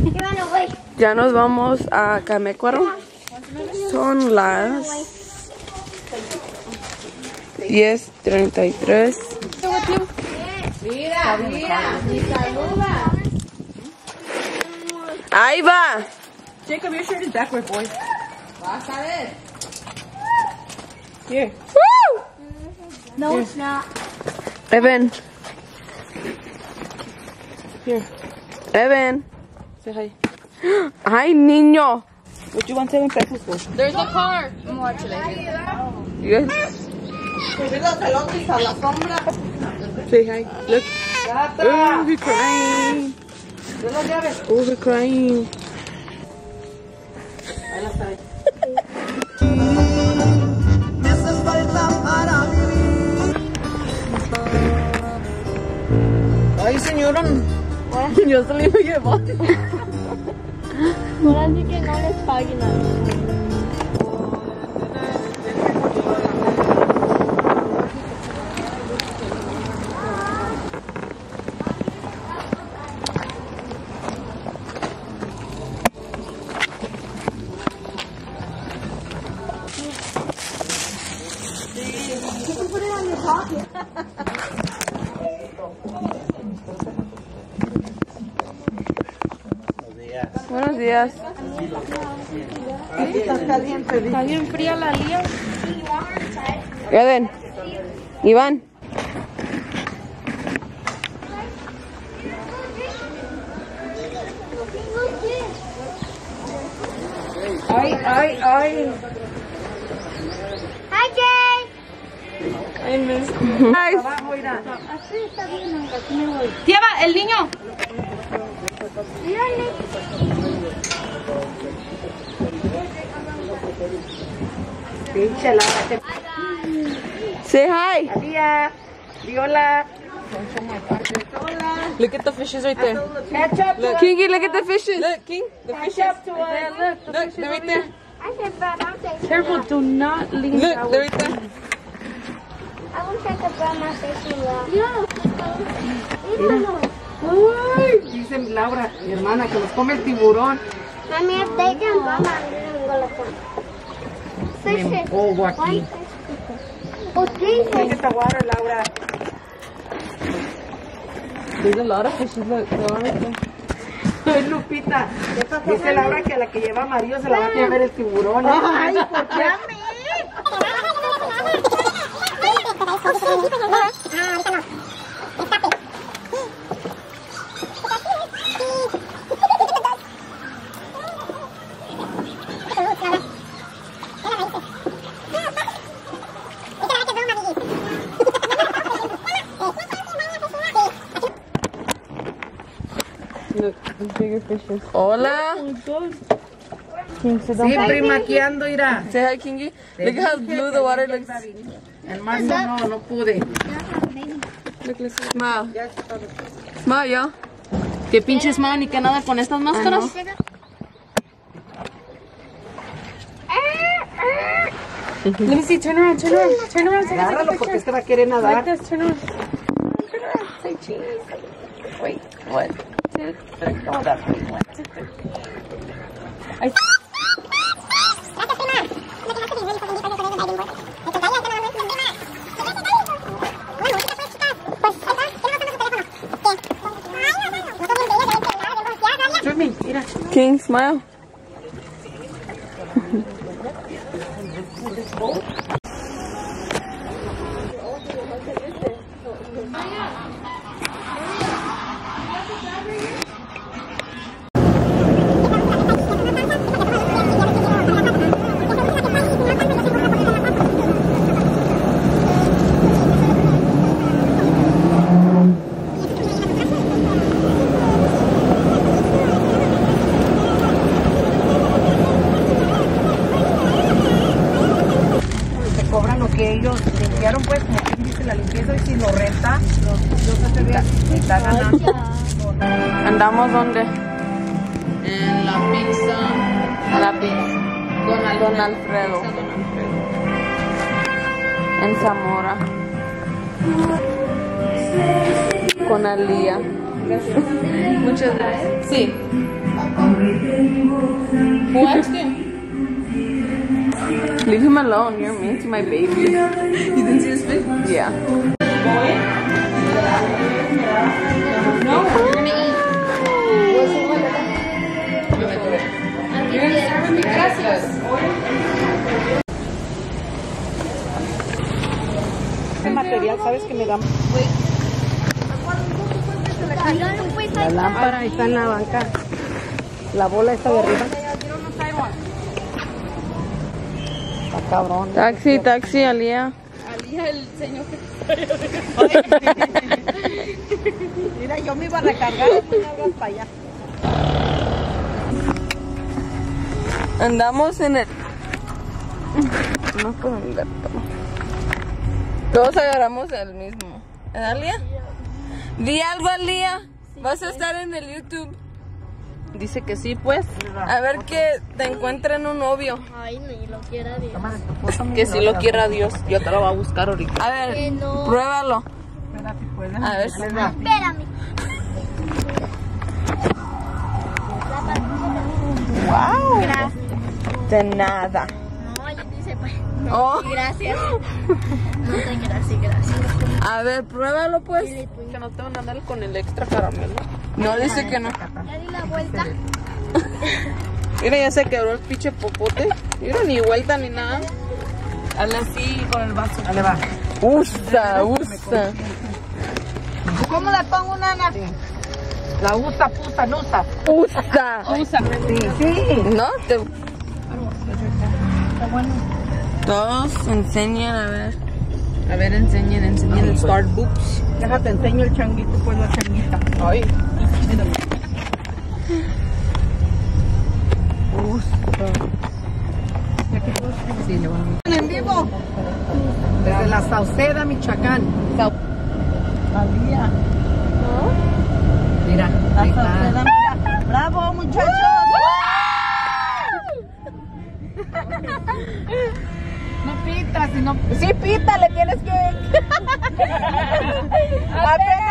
Ya nos vamos a Camecuaro. Son las 10:33. Mira, mi saluda. Ahí va. Jacob, your shirt is backward, boy. Vas a ver. Here. No, it's not. Evan. Here. Evan. Say hi. Ay, niño. What you want 7 pesos for? There's a car. More today. You Subir los pelotes a la sombra. say hi. Look. Gata. Oh, we're crying. ¿De las llaves? Oh, we're crying. Ahí las trae. Ay, señora. Yo se le iba a llevar. Ahora sí que no les paguen nada. Buenos días. Está caliente. Está bien fría la lía. Evan. Iván. Ay, ay, ay. Hi, Jay. Guys. Abajo, mira. Así está bien, así me voy. Lleva el niño. Pinche Laura. Say hi. Tía. Viola. Look at the fishes right there. Catch up to us. Kingy, look at the fishes. Look, King. The Catch fishes. up to us. Look, they're right there. I said, but I'm taking Careful, do not lean Look, out. they're right there. I wish I could burn my fishing rod. Ay, dice Laura, mi hermana, que los come el tiburón. Mommy, if they can burn my fish it. Oh, aquí. Oh, Jesus. Look at the water, Laura. There's a lot of fishes. Look, they're all right there. Soy Lupita. Dice Laura que a la que lleva a Mario se la va a comer el tiburón. Ay, ¿por qué a mí? Look, the bigger fishes. Hola. King, sit down. Sí, prima, aquí ando, irá. Say hi, Kingy. Look how blue the water looks. En marzo no pude. Look, look, smile. Smile, y'all. Qué pinches man y que nada con estas máscaras. Let me see. Turn around. Turn around. Turn around. So I can take a Agárralo picture. porque este va a querer Like nadar. this. Turn around. Turn around. Say cheese. Wait. What? Oh, that's pretty much. I. Swimming, mira. King, smile. Cobran lo que ellos limpiaron, pues, como quien dice la limpieza, y si lo renta, está ganando. ¿Andamos dónde? En la pizza. La pizza. Don Alfredo. En Zamora. Con Alía. Muchas gracias. Sí. Who asked him? Leave him alone. You're mean to my baby. You didn't see his face? Yeah. No, you're gonna eat. Gracias. Este material, ¿sabes que me da? La lámpara está en la banca. La bola está de arriba. Está cabrón. Taxi, taxi, Alía. Alía, el señor que... Mira, yo me iba a recargar y me hagas para allá. Andamos en el... No puedo andar. Todos agarramos el mismo. ¿Verdad, Alía? Di algo, Alía. ¿Vas a estar en el YouTube? Dice que sí, pues. A ver que te encuentren un novio. Ay, ni lo quiera Dios. Que si lo quiera Dios. Yo te lo voy a buscar ahorita. A ver, Que no. pruébalo. Espérate, puedes. A ver si... Espérame. ¡Wow! Gracias. De nada. No, yo dice pues. Oh. Gracias. No te gracias. A ver, pruébalo, pues. Que no te van a dar con el extra caramelo. No, dice que no. Ya di la vuelta. Mira, ya se quebró el pinche popote. Mira, ni vuelta ni nada. Hazle así con el vaso. Dale, va. Usa, usa. ¿Cómo le pongo, nana? La usa, pusa, no usa. Usa. Sí, sí. ¿No? Te... Todos enseñan, a ver. A ver, enseñen el Starbucks. Déjate, enseño el changuito, pues la changuita. Ay. Sí, le vamos. En vivo. Desde la Sauceda, Michoacán. Alía. Mira, ahí está. ¡Bravo, muchachos! No pitas, sino... Sí, pita, le tienes que... Apenas